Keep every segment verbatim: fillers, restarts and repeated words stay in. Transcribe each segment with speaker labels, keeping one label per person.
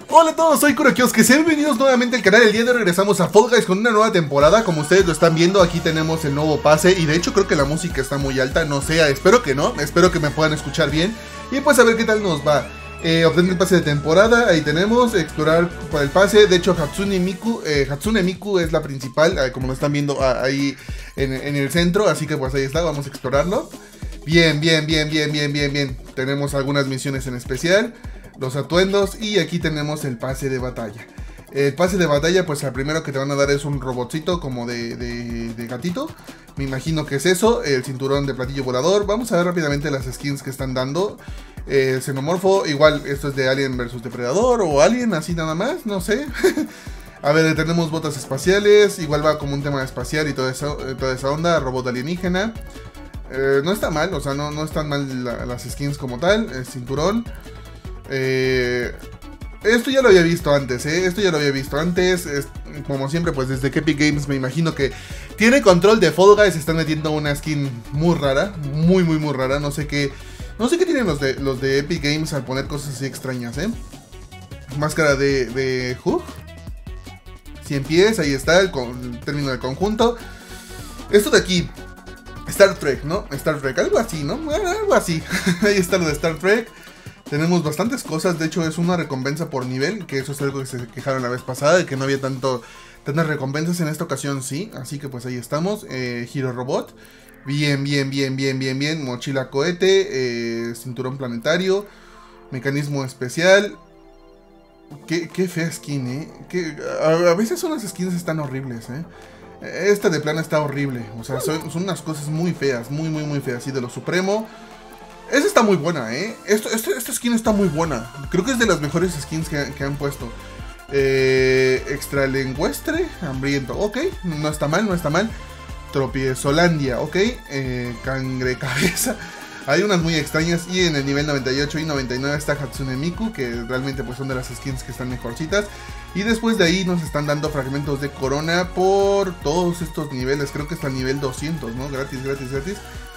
Speaker 1: Hola a todos, soy Kurokyousuke, sean bienvenidos nuevamente al canal. El día de hoy regresamos a Fall Guys con una nueva temporada. Como ustedes lo están viendo, aquí tenemos el nuevo pase. Y de hecho creo que la música está muy alta, no sé, espero que no. Espero que me puedan escuchar bien. Y pues a ver qué tal nos va. eh, Obtener el pase de temporada, ahí tenemos, explorar para el pase. De hecho Hatsune Miku, eh, Hatsune Miku es la principal, eh, como lo están viendo ah, ahí en, en el centro. Así que pues ahí está, vamos a explorarlo. Bien, bien, bien, bien, bien, bien, bien. Tenemos algunas misiones en especial, los atuendos, y aquí tenemos el pase de batalla. El pase de batalla, pues el primero que te van a dar es un robotcito como de, de, de gatito. Me imagino que es eso, el cinturón de platillo volador. Vamos a ver rápidamente las skins que están dando. El xenomorfo, igual esto es de Alien versus Depredador o Alien, así nada más, no sé. A ver, tenemos botas espaciales, igual va como un tema espacial y toda esa, toda esa onda, robot alienígena. Eh, no está mal, o sea, no, no están mal la, las skins como tal, el cinturón. Eh, esto ya lo había visto antes, ¿eh? Esto ya lo había visto antes. Es, como siempre, pues desde que Epic Games me imagino que tiene control de Fall Guys. Están metiendo una skin muy rara, muy, muy, muy rara. No sé qué, no sé qué tienen los de, los de Epic Games al poner cosas así extrañas, ¿eh? Máscara de, de Hug. cien pies, ahí está el, el término del conjunto. Esto de aquí, Star Trek, ¿no? Star Trek, algo así, ¿no? Algo así. Ahí está lo de Star Trek. Tenemos bastantes cosas, de hecho es una recompensa por nivel, que eso es algo que se quejaron la vez pasada, de que no había tanto tantas recompensas. En esta ocasión sí, así que pues ahí estamos. eh, Hero Robot, bien, bien, bien, bien, bien, bien. Mochila cohete, eh, cinturón planetario, mecanismo especial. Qué, qué fea skin, eh. Que, a, a veces unas skins están horribles, eh. Esta de plano está horrible, o sea, son, son unas cosas muy feas, muy, muy, muy feas. Y de lo supremo, esta está muy buena, ¿eh? Esto, esto, esta skin está muy buena. Creo que es de las mejores skins que, que han puesto. Eh, extralenguestre, hambriento, ok, no está mal, no está mal. Tropiezolandia, ok. Eh, cangrecabeza. Hay unas muy extrañas. Y en el nivel noventa y ocho y noventa y nueve está Hatsune Miku, que realmente pues son de las skins que están mejorcitas. Y después de ahí nos están dando fragmentos de corona por todos estos niveles. Creo que hasta el nivel doscientos, ¿no? Gratis, gratis, gratis.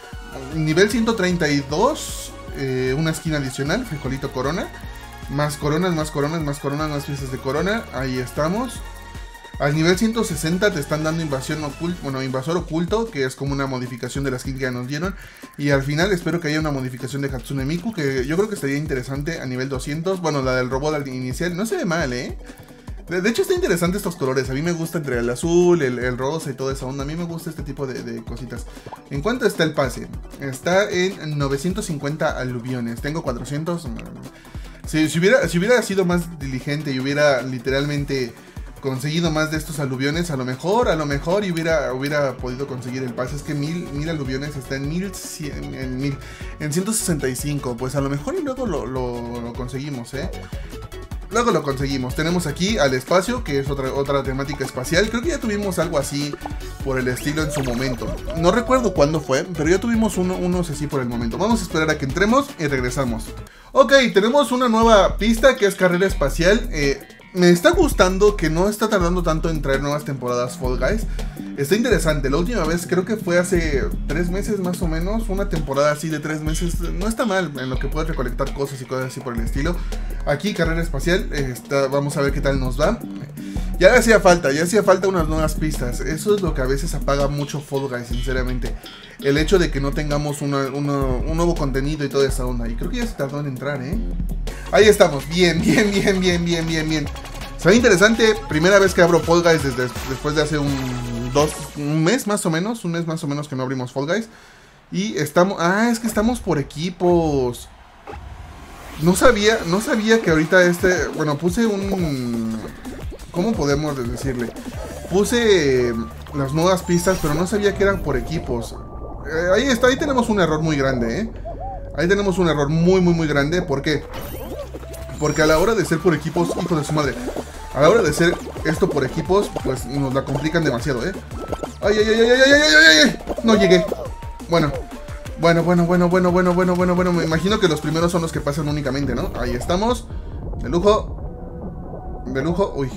Speaker 1: Nivel ciento treinta y dos, eh, una skin adicional, frijolito corona. Más coronas, más coronas, más coronas, más piezas de corona. Ahí estamos. Al nivel ciento sesenta te están dando invasión oculto, bueno, invasor oculto, que es como una modificación de la skin que ya nos dieron. Y al final espero que haya una modificación de Hatsune Miku, que yo creo que estaría interesante a nivel doscientos. Bueno, la del robot al inicial no se ve mal, ¿eh? De, de hecho está interesante estos colores. A mí me gusta entre el azul, el, el rosa y toda esa onda. A mí me gusta este tipo de, de cositas. ¿En cuánto está el pase? Está en novecientos cincuenta aluviones. Tengo cuatrocientos. Si, si, hubiera, si hubiera sido más diligente y hubiera literalmente conseguido más de estos aluviones, a lo mejor, a lo mejor y hubiera, hubiera podido conseguir el pase. Es que mil, mil aluviones está en mil cien, en mil, en ciento sesenta y cinco. Pues a lo mejor y luego lo, lo, lo conseguimos, ¿eh? Luego lo conseguimos. Tenemos aquí al espacio, que es otra, otra temática espacial. Creo que ya tuvimos algo así por el estilo en su momento. No recuerdo cuándo fue, pero ya tuvimos uno, unos así por el momento. Vamos a esperar a que entremos y regresamos. Ok, tenemos una nueva pista que es carrera espacial. Eh... Me está gustando que no está tardando tanto en traer nuevas temporadas Fall Guys. Está interesante. La última vez creo que fue hace tres meses más o menos. Una temporada así de tres meses. No está mal en lo que puedes recolectar cosas y cosas así por el estilo. Aquí carrera espacial. Está, vamos a ver qué tal nos va. Ya hacía falta, ya hacía falta unas nuevas pistas. Eso es lo que a veces apaga mucho Fall Guys, sinceramente. El hecho de que no tengamos una, una, un nuevo contenido y toda esa onda. Y creo que ya se tardó en entrar, ¿eh? Ahí estamos, bien, bien, bien, bien, bien, bien, bien. Se ve interesante, primera vez que abro Fall Guys desde después de hace un, dos, un mes más o menos, un mes más o menos que no abrimos Fall Guys. Y estamos, ah, es que estamos por equipos. No sabía, no sabía que ahorita este, bueno, puse un, ¿cómo podemos decirle? Puse las nuevas pistas, pero no sabía que eran por equipos. Eh, ahí está, ahí tenemos un error muy grande, ¿eh? Ahí tenemos un error muy, muy, muy grande, ¿por qué? Porque a la hora de ser por equipos, hijo de su madre, a la hora de ser esto por equipos, pues nos la complican demasiado, ¿eh? ¡Ay, ay, ay, ay, ay, ay, ay, ay! No llegué. Bueno, bueno, bueno, bueno, bueno, bueno, bueno, bueno, bueno. Me imagino que los primeros son los que pasan únicamente, ¿no? Ahí estamos. De lujo. De lujo. Uy.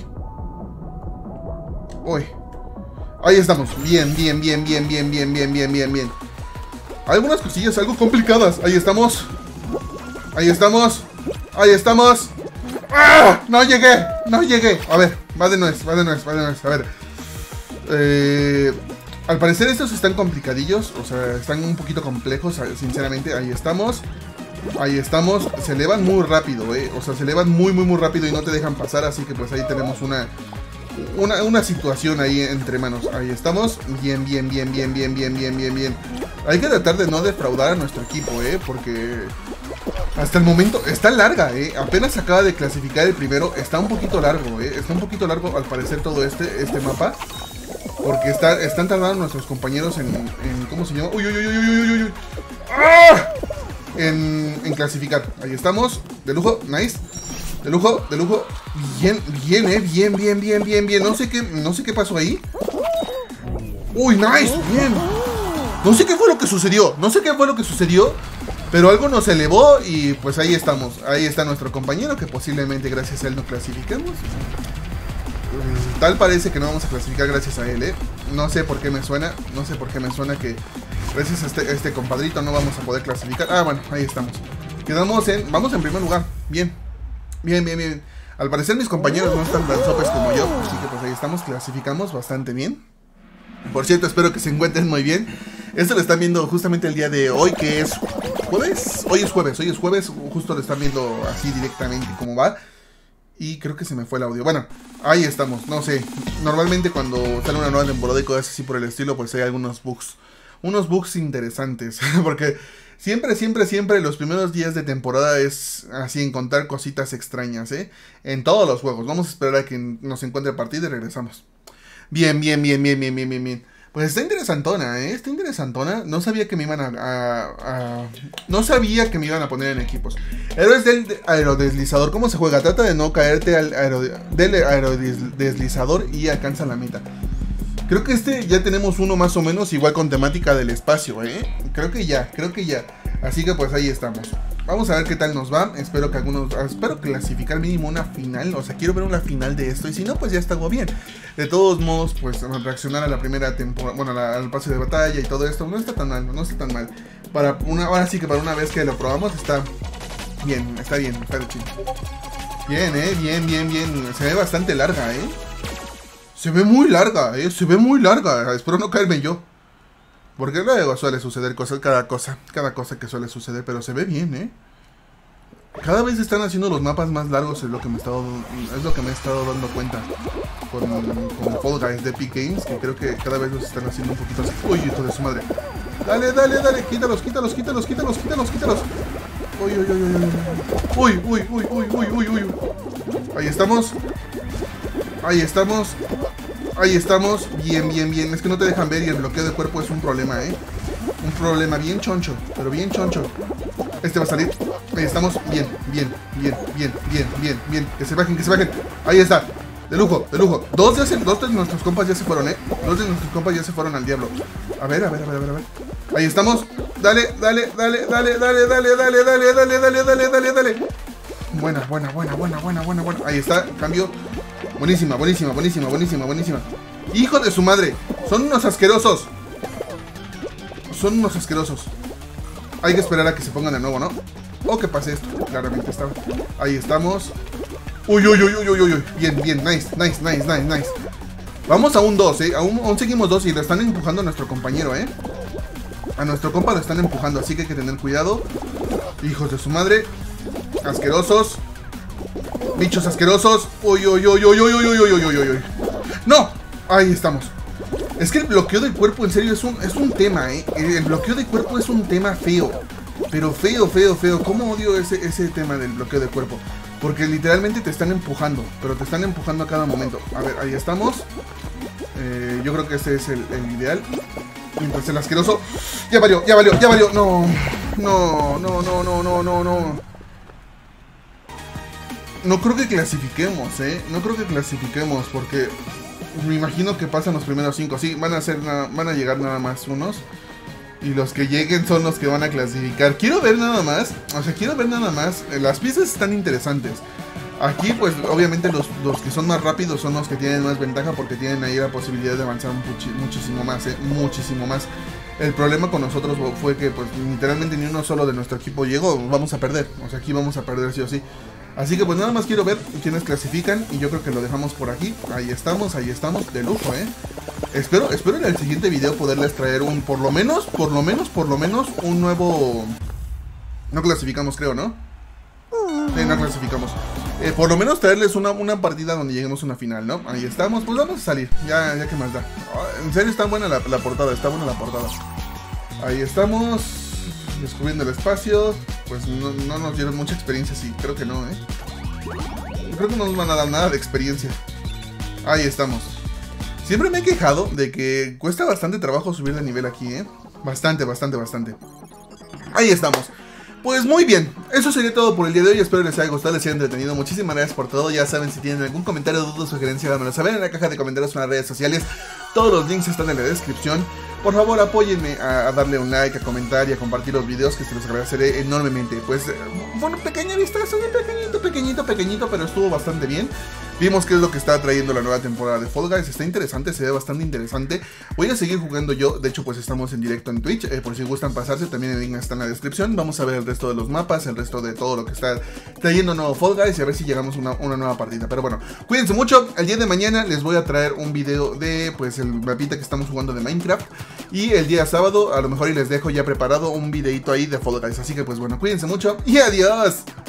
Speaker 1: Uy. Ahí estamos. Bien, bien, bien, bien, bien, bien, bien, bien, bien, bien. Algunas cosillas algo complicadas. Ahí estamos. Ahí estamos. Ahí estamos. ¡Ah! No llegué, no llegué. A ver, va de nuez, va de nuez, va de nuez. A ver. Eh, al parecer estos están complicadillos. O sea, están un poquito complejos, sinceramente. Ahí estamos. Ahí estamos. Se elevan muy rápido, eh. O sea, se elevan muy, muy, muy rápido y no te dejan pasar. Así que pues ahí tenemos una... Una, una situación ahí entre manos. Ahí estamos. Bien, bien, bien, bien, bien, bien, bien, bien, bien. Hay que tratar de no defraudar a nuestro equipo, eh. Porque hasta el momento está larga, eh. Apenas acaba de clasificar el primero. Está un poquito largo, eh. Está un poquito largo al parecer todo este, este mapa. Porque está, están tardando nuestros compañeros en, en... ¿Cómo se llama? Uy, uy, uy, uy, uy, uy, uy. ¡Ah! En, en clasificar. Ahí estamos. De lujo, nice. De lujo, de lujo. Bien, bien, eh. Bien, bien, bien, bien, bien. No sé qué, no sé qué pasó ahí. Uy, nice, bien. No sé qué fue lo que sucedió. No sé qué fue lo que sucedió. Pero algo nos elevó y pues ahí estamos. Ahí está nuestro compañero que posiblemente gracias a él no clasifiquemos. Tal parece que no vamos a clasificar gracias a él, eh. No sé por qué me suena. No sé por qué me suena que gracias a este, a este compadrito no vamos a poder clasificar. Ah, bueno, ahí estamos. Quedamos en... Vamos en primer lugar. Bien. Bien, bien, bien. Al parecer mis compañeros no están tan sopes como yo. Así que pues ahí estamos, clasificamos bastante bien. Por cierto, espero que se encuentren muy bien. Esto lo están viendo justamente el día de hoy, que es jueves. Hoy es jueves, hoy es jueves. Justo lo están viendo así directamente como va. Y creo que se me fue el audio. Bueno, ahí estamos, no sé. Normalmente cuando sale una nueva temporada y cosas así por el estilo, pues hay algunos bugs. Unos bugs interesantes. Porque... Siempre, siempre, siempre los primeros días de temporada es así encontrar cositas extrañas, ¿eh? En todos los juegos. Vamos a esperar a que nos encuentre partida y regresamos. Bien, bien, bien, bien, bien, bien, bien, bien. Pues está interesantona, ¿eh? Está interesantona. No sabía que me iban a, a, a... No sabía que me iban a poner en equipos. Héroes del aerodeslizador. ¿Cómo se juega? Trata de no caerte al aero, del aerodeslizador y alcanza la meta. Creo que este ya tenemos uno más o menos igual con temática del espacio, ¿eh? Creo que ya, creo que ya. Así que pues ahí estamos. Vamos a ver qué tal nos va. Espero que algunos... Espero clasificar mínimo una final. O sea, quiero ver una final de esto. Y si no, pues ya está algo bien. De todos modos, pues reaccionar a la primera temporada... Bueno, la, al pase de batalla y todo esto. No está tan mal, no está tan mal. Para una... Ahora sí que para una vez que lo probamos está... Bien, está bien, está de chido. Bien, eh, bien, bien, bien. Se ve bastante larga, eh. Se ve muy larga, eh. Se ve muy larga. Espero no caerme yo. Porque luego suele suceder cosas, cada cosa, cada cosa que suele suceder, pero se ve bien, ¿eh? Cada vez están haciendo los mapas más largos, es lo que me he estado, es lo que me he estado dando cuenta con, con Fall Guys de Epic Games, que creo que cada vez los están haciendo un poquito así. Uy, hijo de su madre. Dale, dale, dale, quítalos, quítalos, quítalos, quítalos, quítalos, quítalos. Uy, uy, uy, uy, uy, uy, uy, uy, uy, uy, uy. Ahí estamos. Ahí estamos. Ahí estamos, bien, bien, bien. Es que no te dejan ver y el bloqueo de cuerpo es un problema, ¿eh? Un problema bien choncho, pero bien choncho. Este va a salir. Ahí estamos, bien, bien, bien, bien, bien, bien, bien. Que se bajen, que se bajen. Ahí está, de lujo, de lujo. Dos de, dos de nuestros compas ya se fueron, ¿eh? Dos de nuestros compas ya se fueron al diablo. A ver, a ver, a ver, a ver, a ver. Ahí estamos. Dale, dale, dale, dale, dale, dale, dale, dale, dale, dale, dale, dale, dale. Buena, buena, buena, buena, buena, buena, buena. Ahí está, cambio. Buenísima, buenísima, buenísima, buenísima, buenísima. ¡Hijo de su madre! Son unos asquerosos. Son unos asquerosos. Hay que esperar a que se pongan de nuevo, ¿no? O que pase esto. Claramente está. Ahí estamos. Uy, uy, uy, uy, uy, uy. Bien, bien, nice, nice, nice, nice, nice. Vamos a un dos, ¿eh? Aún, aún seguimos dos y lo están empujando a nuestro compañero, ¿eh? A nuestro compa lo están empujando, así que hay que tener cuidado. Hijos de su madre. Asquerosos. Bichos asquerosos. Uy, uy, uy, uy, uy, uy, uy, uy, uy, uy, uy. ¡No! Ahí estamos. Es que el bloqueo del cuerpo, en serio, es un, es un tema, ¿eh? El bloqueo de cuerpo es un tema feo. Pero feo, feo, feo. ¿Cómo odio ese, ese tema del bloqueo de cuerpo? Porque literalmente te están empujando. Pero te están empujando a cada momento. A ver, ahí estamos. Eh, yo creo que este es el, el ideal. Mientras el asqueroso... Ya valió, ya valió, ya valió. No, no, no, no, no, no, no, no. No creo que clasifiquemos, ¿eh? No creo que clasifiquemos porque me imagino que pasan los primeros cinco. Sí, van a ser nada, van a llegar nada más unos. Y los que lleguen son los que van a clasificar. Quiero ver nada más. O sea, quiero ver nada más. Las pistas están interesantes. Aquí, pues, obviamente los, los que son más rápidos son los que tienen más ventaja porque tienen ahí la posibilidad de avanzar muchi muchísimo más, ¿eh? Muchísimo más. El problema con nosotros fue que, pues, literalmente ni uno solo de nuestro equipo llegó. Vamos a perder. O sea, aquí vamos a perder sí o sí. Así que pues nada más quiero ver quiénes clasifican. Y yo creo que lo dejamos por aquí. Ahí estamos, ahí estamos, de lujo, eh. Espero, espero en el siguiente video poderles traer un, por lo menos, por lo menos, por lo menos, un nuevo... No clasificamos, creo, ¿no? Sí, no clasificamos. Eh, por lo menos traerles una, una partida donde lleguemos a una final, ¿no? Ahí estamos, pues vamos a salir. Ya, ya que más da. Oh, en serio está buena la, la portada, está buena la portada. Ahí estamos. Descubriendo el espacio. Pues no, no nos dieron mucha experiencia, sí, creo que no, ¿eh? Yo creo que no nos van a dar nada de experiencia. Ahí estamos. Siempre me he quejado de que cuesta bastante trabajo subir de nivel aquí, ¿eh? Bastante, bastante, bastante. Ahí estamos. Pues muy bien, eso sería todo por el día de hoy. Espero les haya gustado, les haya entretenido. Muchísimas gracias por todo. Ya saben, si tienen algún comentario, duda o sugerencia, háganmelo saber en la caja de comentarios o en las redes sociales. Todos los links están en la descripción. Por favor, apóyenme a, a darle un like, a comentar y a compartir los videos, que se los agradeceré enormemente. Pues, bueno, pequeña vistazo, pequeñito, pequeñito, pequeñito, pero estuvo bastante bien. Vimos qué es lo que está trayendo la nueva temporada de Fall Guys. Está interesante, se ve bastante interesante. Voy a seguir jugando yo. De hecho, pues estamos en directo en Twitch. Eh, por si gustan pasarse, también el link está en la descripción. Vamos a ver el resto de los mapas, el resto de todo lo que está trayendo nuevo Fall Guys y a ver si llegamos a una, una nueva partida. Pero bueno, cuídense mucho. El día de mañana les voy a traer un video de, pues, el mapita que estamos jugando de Minecraft. Y el día sábado, a lo mejor y les dejo ya preparado un videito ahí de Fall Guys. Así que, pues bueno, cuídense mucho y adiós.